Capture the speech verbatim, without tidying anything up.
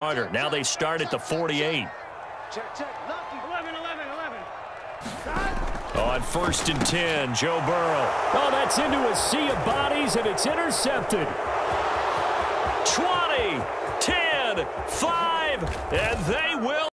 Now they start at the forty-eight. Check, check. eleven, eleven, eleven. On first and ten, Joe Burrow. Oh, that's into a sea of bodies, and it's intercepted. twenty, ten, five, and they will.